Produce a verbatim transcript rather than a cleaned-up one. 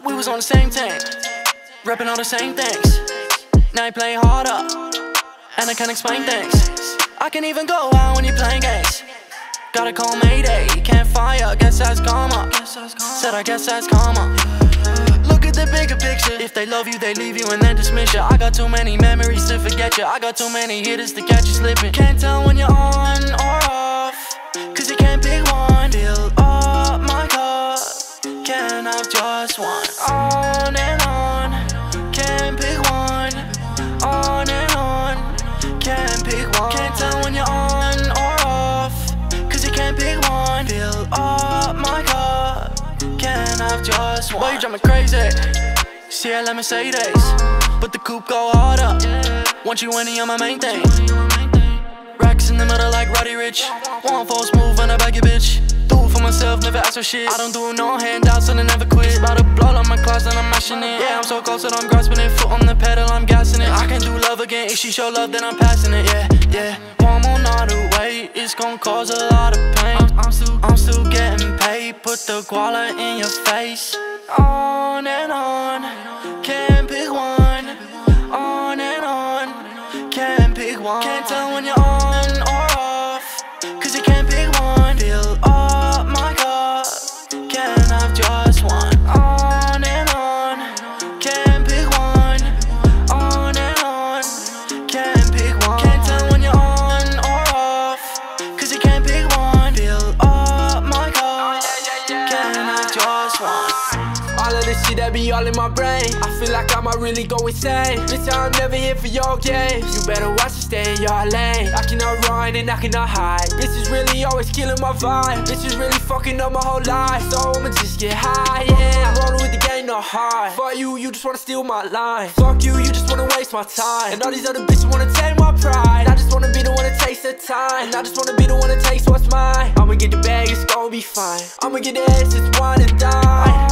We was on the same team, reppin' all the same things. Now you play harder, and I can't explain things. I can even go out when you playing games. Gotta call Mayday, can't fire, guess that's karma. Said I guess that's karma. Look at the bigger picture. If they love you, they leave you and then dismiss you. I got too many memories to forget you. I got too many hitters to catch you slipping. Can't tell when you're on or off, cause you can't pick one. Fill up my cup, can't have just one. On and on, can't pick one. On and on, can't pick one. Can't tell when you're on or off, cause you can't pick one. Fill up my cup, can't have just one. Boy, you drive me crazy, C L M Mercedes, but the coupe go harder. Want you winning on my main thing. Racks in the middle like Roddy Rich. One false move and I bag your bitch. Do it for myself, never ask for shit. I don't do no handouts and I never quit. About to blow up my class and I'm mashing it. Yeah, I'm so close that I'm grasping it. Foot on the pedal, I'm gassing it. I can do love again, if she show love then I'm passing it. Yeah, yeah. One more night away, it's gon' cause a lot of pain. I'm, I'm, still, I'm still getting paid. Put the koala in your face. On and on, can't pick one. On and on, can't pick one. Can't tell when you're on or off, cause you can't pick one. Fill up my cup, can't have just one. On and on, can't pick one. On and on, can't pick one. Can't tell when you're on or off, cause you can't pick one. Fill up my cup, can't have just one. All of this shit that be all in my brain, I feel like I might really go insane. Bitch, I'm never here for your games. You better watch and stay in your lane. I cannot run and I cannot hide. Bitches really always killing my vibe. Bitches really fucking up my whole life. So I'ma just get high, yeah. I'm rolling with the game, not hard. Fuck you, you just wanna steal my line. Fuck you, you just wanna waste my time. And all these other bitches wanna take my pride. I just wanna be the one that takes the time. And I just wanna be the one that takes what's mine. I'ma get the bag, it's gon' be fine. I'ma get the ass, it's wine and dine.